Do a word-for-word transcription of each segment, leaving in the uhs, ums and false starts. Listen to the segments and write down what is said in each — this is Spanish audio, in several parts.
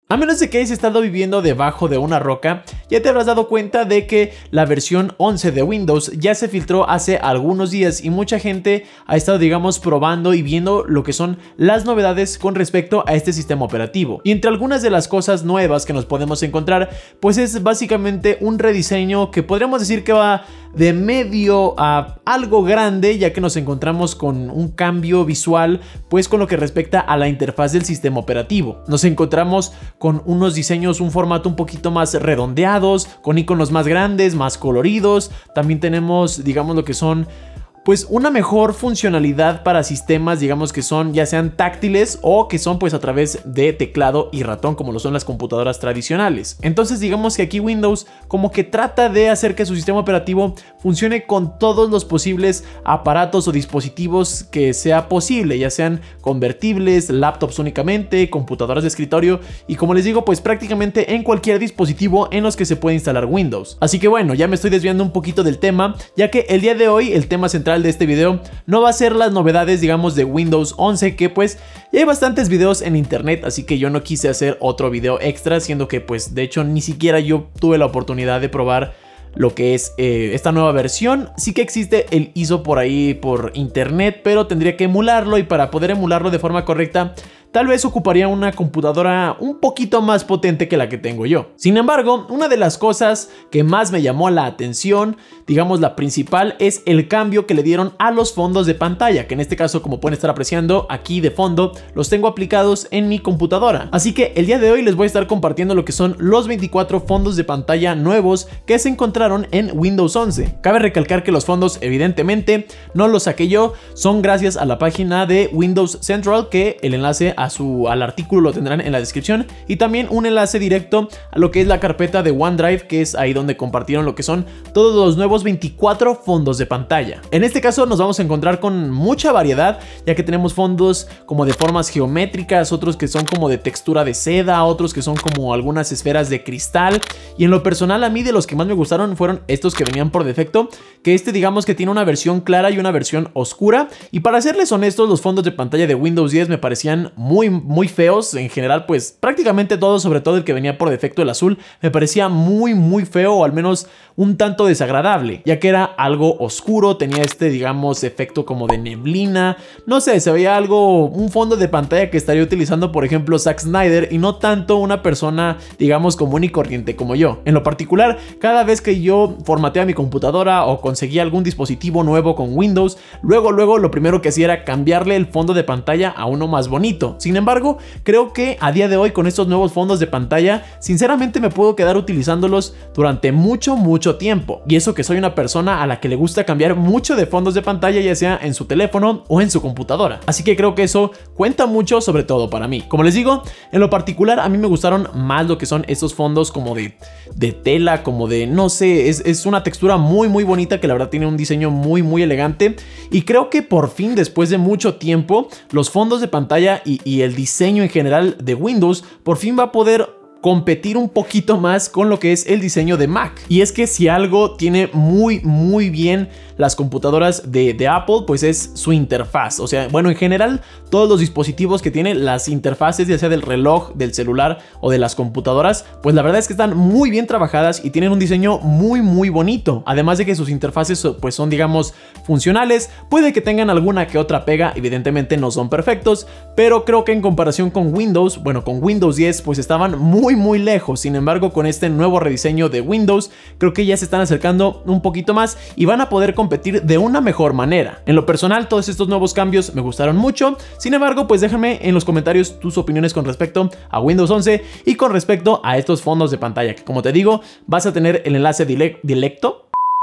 A menos de que hayas estado viviendo debajo de una roca, ya te habrás dado cuenta de que la versión once de Windows ya se filtró hace algunos días y mucha gente ha estado, digamos, probando y viendo lo que son las novedades con respecto a este sistema operativo. Y entre algunas de las cosas nuevas que nos podemos encontrar, pues es básicamente un rediseño que podríamos decir que va de medio a algo grande, ya que nos encontramos con un cambio visual, pues con lo que respecta a la interfaz del sistema operativo. Nos encontramos con unos diseños, un formato un poquito más redondeados, con iconos más grandes, más coloridos. También tenemos, digamos, lo que son pues una mejor funcionalidad para sistemas, digamos, que son ya sean táctiles o que son pues a través de teclado y ratón, como lo son las computadoras tradicionales. Entonces digamos que aquí Windows como que trata de hacer que su sistema operativo funcione con todos los posibles aparatos o dispositivos que sea posible, ya sean convertibles, laptops únicamente, computadoras de escritorio y, como les digo, pues prácticamente en cualquier dispositivo en los que se puede instalar Windows. Así que bueno, ya me estoy desviando un poquito del tema, ya que el día de hoy el tema central de este video no va a ser las novedades, digamos, de Windows once, que pues ya hay bastantes videos en internet, así que yo no quise hacer otro video extra, siendo que pues de hecho ni siquiera yo tuve la oportunidad de probar lo que es eh, esta nueva versión. Sí que existe el I S O por ahí por internet, pero tendría que emularlo, y para poder emularlo de forma correcta tal vez ocuparía una computadora un poquito más potente que la que tengo yo. Sin embargo, una de las cosas que más me llamó la atención, digamos la principal, es el cambio que le dieron a los fondos de pantalla, que en este caso, como pueden estar apreciando aquí de fondo, los tengo aplicados en mi computadora. Así que el día de hoy les voy a estar compartiendo lo que son los veinticuatro fondos de pantalla nuevos que se encontraron en Windows once. Cabe recalcar que los fondos evidentemente no los saqué yo, son gracias a la página de Windows Central, que el enlace a su, al artículo lo tendrán en la descripción, y también un enlace directo a lo que es la carpeta de OneDrive, que es ahí donde compartieron lo que son todos los nuevos veinticuatro fondos de pantalla. En este caso nos vamos a encontrar con mucha variedad, ya que tenemos fondos como de formas geométricas, otros que son como de textura de seda, otros que son como algunas esferas de cristal, y en lo personal a mí de los que más me gustaron fueron estos que venían por defecto, que este digamos que tiene una versión clara y una versión oscura, y para serles honestos, los fondos de pantalla de Windows diez me parecían muy muy feos en general, pues prácticamente todos, sobre todo el que venía por defecto, el azul, me parecía muy muy feo, o al menos un tanto desagradable, ya que era algo oscuro, tenía este digamos efecto como de neblina, no sé, se veía algo, un fondo de pantalla que estaría utilizando por ejemplo Zack Snyder y no tanto una persona digamos común y corriente como yo. En lo particular, cada vez que yo formateaba mi computadora o conseguía algún dispositivo nuevo con Windows, luego luego lo primero que hacía era cambiarle el fondo de pantalla a uno más bonito. Sin embargo, creo que a día de hoy con estos nuevos fondos de pantalla, sinceramente me puedo quedar utilizándolos durante mucho mucho tiempo, y eso que soy una persona a la que le gusta cambiar mucho de fondos de pantalla, ya sea en su teléfono o en su computadora, así que creo que eso cuenta mucho, sobre todo para mí. Como les digo, en lo particular a mí me gustaron más lo que son estos fondos como de, de tela, como de no sé, es, es una textura muy muy bonita que la verdad tiene un diseño muy muy elegante, y creo que por fin después de mucho tiempo los fondos de pantalla y, y el diseño en general de Windows por fin va a poder competir un poquito más con lo que es el diseño de Mac. Y es que si algo tiene muy muy bien las computadoras de, de Apple, pues es su interfaz. O sea, bueno, en general todos los dispositivos que tienen las interfaces, ya sea del reloj, del celular o de las computadoras, pues la verdad es que están muy bien trabajadas y tienen un diseño muy muy bonito. Además de que sus interfaces pues son digamos funcionales, puede que tengan alguna que otra pega, evidentemente no son perfectos, pero creo que en comparación con Windows, bueno, con Windows diez pues estaban muy muy lejos. Sin embargo, con este nuevo rediseño de Windows, creo que ya se están acercando un poquito más y van a poder competir de una mejor manera. En lo personal, todos estos nuevos cambios me gustaron mucho. Sin embargo, pues déjame en los comentarios tus opiniones con respecto a Windows once y con respecto a estos fondos de pantalla, que como te digo, vas a tener el enlace directo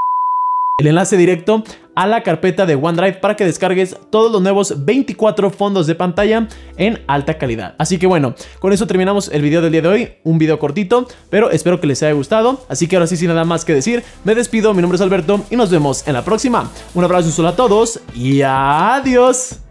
el enlace directo a la carpeta de OneDrive para que descargues todos los nuevos veinticuatro fondos de pantalla en alta calidad. Así que bueno, con eso terminamos el video del día de hoy, un video cortito, pero espero que les haya gustado. Así que ahora sí, sin nada más que decir, me despido, mi nombre es Alberto y nos vemos en la próxima. Un abrazo y un saludo a todos y adiós.